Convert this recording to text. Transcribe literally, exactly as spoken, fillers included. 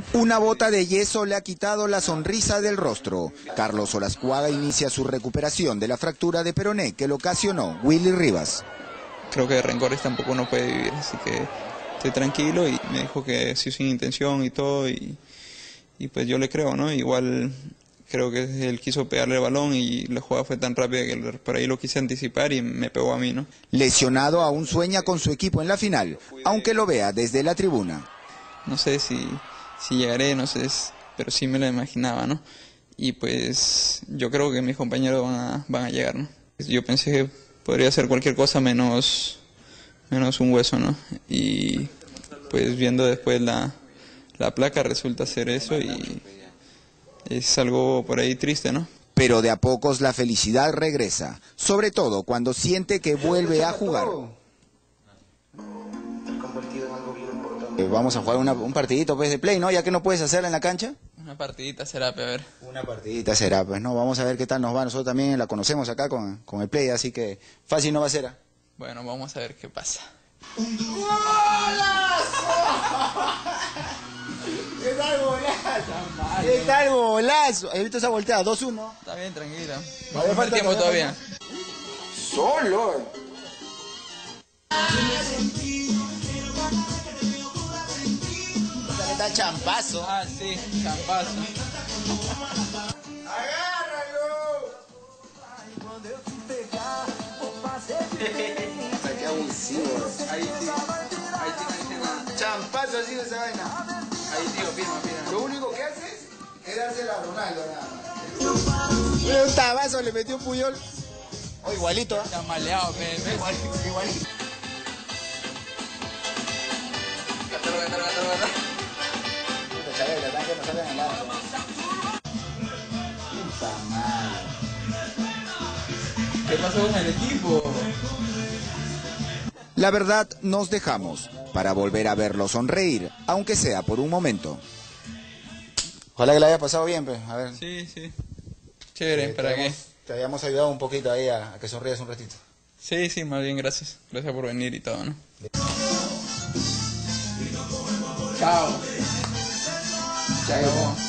Una bota de yeso le ha quitado la sonrisa del rostro. Carlos Olascuaga inicia su recuperación de la fractura de peroné que le ocasionó Willy Rivas. Creo que de rencores tampoco uno puede vivir, así que estoy tranquilo y me dijo que sí sin intención y todo y, y pues yo le creo, ¿no? Igual creo que él quiso pegarle el balón y la jugada fue tan rápida que por ahí lo quise anticipar y me pegó a mí, ¿no? Lesionado aún sueña con su equipo en la final, aunque lo vea desde la tribuna. No sé si, si llegaré, no sé, pero sí me lo imaginaba, ¿no? Y pues yo creo que mis compañeros van a, van a llegar, ¿no? Yo pensé que podría ser cualquier cosa menos, menos un hueso, ¿no? Y pues viendo después la, la placa resulta ser eso y es algo por ahí triste, ¿no? Pero de a pocos la felicidad regresa, sobre todo cuando siente que vuelve a jugar. Vamos a jugar una, un partidito pues, de play, ¿no? Ya que no puedes hacer en la cancha. Una partidita será, a ver. Una partidita será, pues, ¿no? Vamos a ver qué tal nos va. Nosotros también la conocemos acá con, con el play, así que fácil no va a ser. Bueno, vamos a ver qué pasa. ¿Qué tal golazo? ¿Qué tal golazo? ¿Has visto esa volteada? dos uno. Está bien, tranquila. Vamos a ver tiempo todavía. Solo. Está champazo. Ah, sí, champazo. ¡Agárralo! Qué abusivo. Ahí sí, ahí sí no dice nada. Champazo así de esa vaina. Ahí tío, firma, firma. Lo único que haces es dársela a Ronaldo nada más. Un tabazo le metió Puyol. O igualito, ¿eh? Está maleado, pe. Igualito, igualito. Gátalo, gátalo, gátalo, gátalo. Puta Chabela, tan que no salen en el arco. Puta madre. ¿Qué pasó con el equipo? La verdad, nos dejamos para volver a verlo sonreír, aunque sea por un momento. Ojalá que le haya pasado bien, pues. A ver. Sí, sí. Chévere, Eh, ¿para qué? Te habíamos ayudado un poquito ahí a, a que sonrías un ratito. Sí, sí, más bien gracias. Gracias por venir y todo, ¿no? Chao. Chao.